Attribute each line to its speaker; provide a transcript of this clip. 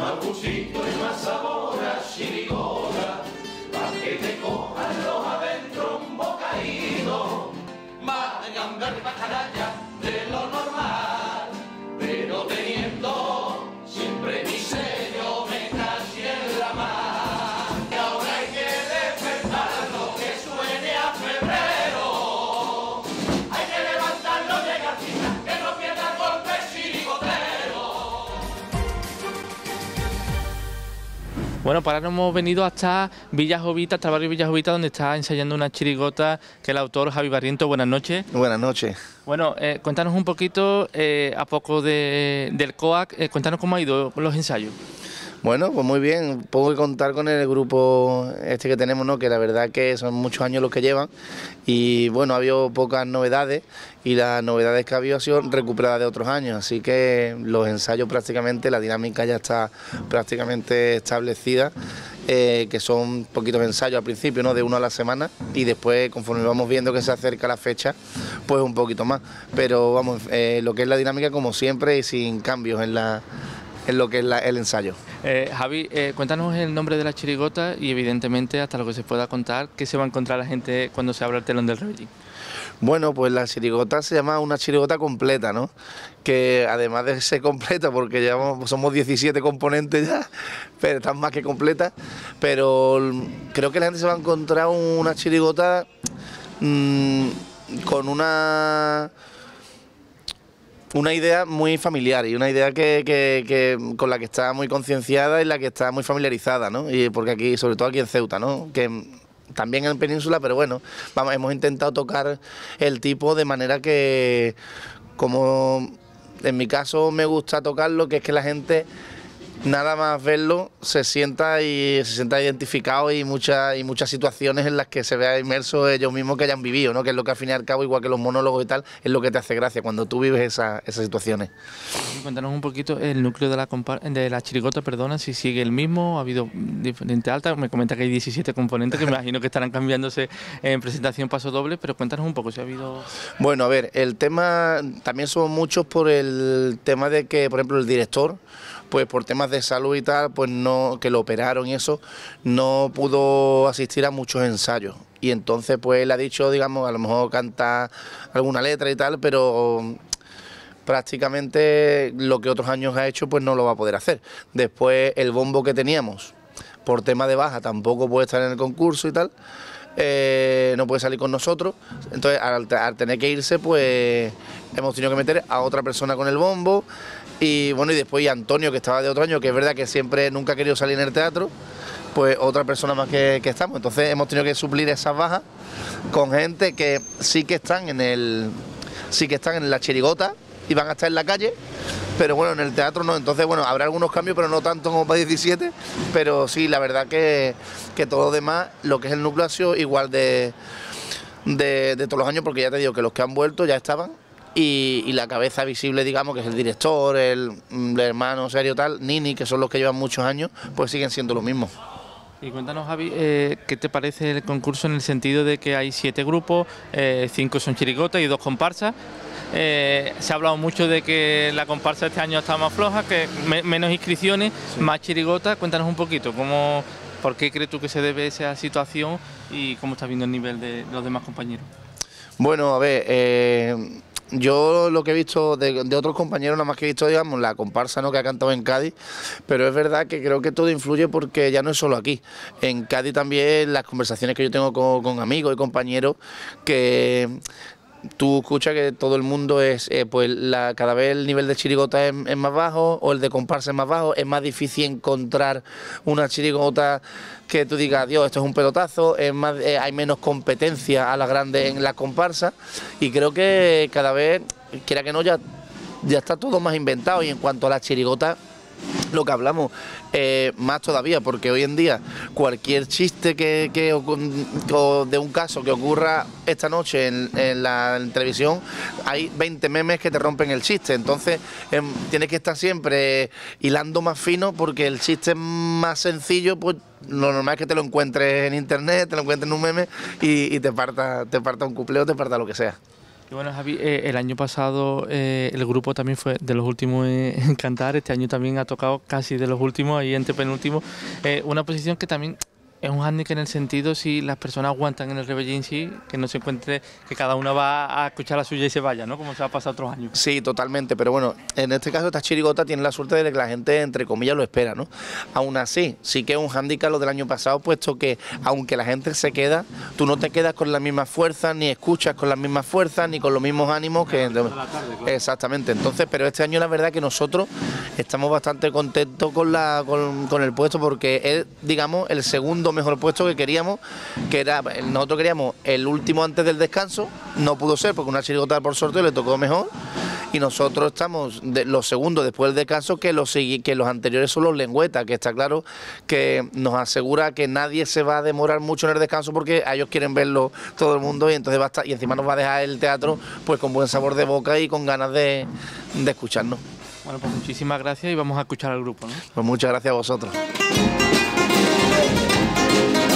Speaker 1: más gustito y más sabor a chirigota, pa' que te cojan los adentro un bocadito, más de gambar y pajaraya de lo normal, pero teniendo siempre mi sello me casi en la mar. Y ahora hay que despertar lo que suene a febrero, hay que levantarlo de gatita, que no pierda golpe chirigotero.
Speaker 2: Bueno, para ahora hemos venido hasta Villasovita, hasta el barrio Villasovita, donde está ensayando una chirigota que el autor Javi Barriento. Buenas noches.
Speaker 3: Buenas noches.
Speaker 2: Bueno, cuéntanos un poquito, a poco del COAC, cuéntanos cómo ha ido los ensayos.
Speaker 3: Bueno, pues muy bien, puedo contar con el grupo este que tenemos, ¿no? Que la verdad que son muchos años los que llevan y bueno, ha habido pocas novedades y las novedades que ha habido han sido recuperadas de otros años, así que los ensayos prácticamente, la dinámica ya está prácticamente establecida, que son poquitos ensayos al principio, ¿no? De uno a la semana y después conforme vamos viendo que se acerca la fecha, pues un poquito más, pero vamos, lo que es la dinámica como siempre y sin cambios en lo que es el ensayo.
Speaker 2: Javi, cuéntanos el nombre de la chirigota y evidentemente hasta lo que se pueda contar, ¿qué se va a encontrar la gente cuando se abra el telón del Rebellín?
Speaker 3: Bueno, pues la chirigota se llama una chirigota completa, ¿no? Que además de ser completa, porque somos 17 componentes ya, pero están más que completas, pero creo que la gente se va a encontrar una chirigota con una idea muy familiar y una idea que con la que está muy concienciada y la que está muy familiarizada, ¿no? Y porque aquí, sobre todo aquí en Ceuta, ¿no? Que también en Península, pero bueno, vamos, hemos intentado tocar el tipo de manera que, como en mi caso me gusta tocarlo, que es que la gente nada más verlo se sienta identificado y muchas situaciones en las que se vea inmerso ellos mismos que hayan vivido, ¿no? Que es lo que al fin y al cabo, igual que los monólogos y tal, es lo que te hace gracia cuando tú vives esas situaciones.
Speaker 2: Cuéntanos un poquito el núcleo de la chirigota, perdona, si sigue el mismo, ha habido diferentes altas, me comenta que hay 17 componentes que me imagino que estarán cambiándose en presentación paso doble, pero cuéntanos un poco si ha habido...
Speaker 3: Bueno, a ver, el tema, también son muchos por el tema de que, por ejemplo, el director, pues por temas de salud y tal, pues no, que lo operaron y eso, no pudo asistir a muchos ensayos. Y entonces pues él ha dicho, digamos, a lo mejor canta alguna letra y tal, pero prácticamente lo que otros años ha hecho pues no lo va a poder hacer. Después el bombo que teníamos, por tema de baja, tampoco puede estar en el concurso y tal, no puede salir con nosotros, entonces al tener que irse pues hemos tenido que meter a otra persona con el bombo. Y bueno, y después Antonio, que estaba de otro año, que es verdad que siempre nunca ha querido salir en el teatro, pues otra persona más que estamos. Entonces hemos tenido que suplir esas bajas con gente que sí que están en la chirigota y van a estar en la calle, pero bueno, en el teatro no. Entonces bueno, habrá algunos cambios, pero no tanto como para 17, pero sí, la verdad que todo lo demás, lo que es el núcleo ha sido igual de todos los años, porque ya te digo que los que han vuelto ya estaban. Y la cabeza visible, digamos, que es el director, el hermano serio tal, Nini, que son los que llevan muchos años, pues siguen siendo los mismos.
Speaker 2: Y cuéntanos, Javi, ¿qué te parece el concurso en el sentido de que hay 7 grupos, 5 son chirigotas y 2 comparsas? Se ha hablado mucho de que la comparsa este año está más floja, que menos inscripciones, sí, más chirigotas. Cuéntanos un poquito, ¿por qué crees tú que se debe esa situación y cómo estás viendo el nivel de los demás compañeros?
Speaker 3: Bueno, a ver, yo lo que he visto de otros compañeros, nada más que he visto, digamos, la comparsa, ¿no?, que ha cantado en Cádiz, pero es verdad que creo que todo influye porque ya no es solo aquí. En Cádiz también las conversaciones que yo tengo con amigos y compañeros, que tú escuchas que todo el mundo es, pues cada vez el nivel de chirigota es más bajo, o el de comparsa es más bajo, es más difícil encontrar una chirigota que tú digas, Dios, esto es un pelotazo, hay menos competencia a la grande en la comparsa, y creo que cada vez, quiera que no, ya está todo más inventado. Y en cuanto a la chirigota, lo que hablamos, más todavía, porque hoy en día cualquier chiste o de un caso que ocurra esta noche en la televisión, hay 20 memes que te rompen el chiste. Entonces tienes que estar siempre hilando más fino, porque el chiste más sencillo, pues lo normal es que te lo encuentres en internet, te lo encuentres en un meme y te parta un cupleo, te parta lo que sea.
Speaker 2: Y bueno, Javi, el año pasado el grupo también fue de los últimos en cantar, este año también ha tocado casi de los últimos, ahí en penúltimo, una posición que también es un hándicap en el sentido si las personas aguantan en el rebellín, sí, que no se encuentre que cada una va a escuchar la suya y se vaya, ¿no? Como se ha pasado otros años.
Speaker 3: Sí, totalmente, pero bueno, en este caso esta chirigota tiene la suerte de que la gente, entre comillas, lo espera, ¿no? Aún así, sí que es un hándicap lo del año pasado, puesto que aunque la gente se queda, tú no te quedas con las mismas fuerzas, ni escuchas con las mismas fuerzas, ni con los mismos ánimos que... Exactamente, entonces, pero este año la verdad que nosotros estamos bastante contentos con el puesto, porque es, digamos, el segundo mejor puesto que queríamos, que era, nosotros queríamos el último antes del descanso, no pudo ser porque una chirigota por sorteo le tocó mejor, y nosotros estamos los segundos después del descanso, que los anteriores son los lengüetas, que está claro que nos asegura que nadie se va a demorar mucho en el descanso porque ellos quieren verlo todo el mundo, y entonces va a estar, y encima nos va a dejar el teatro pues con buen sabor de boca y con ganas de escucharnos.
Speaker 2: Bueno, pues muchísimas gracias y vamos a escuchar al grupo, ¿no?
Speaker 3: Pues muchas gracias a vosotros.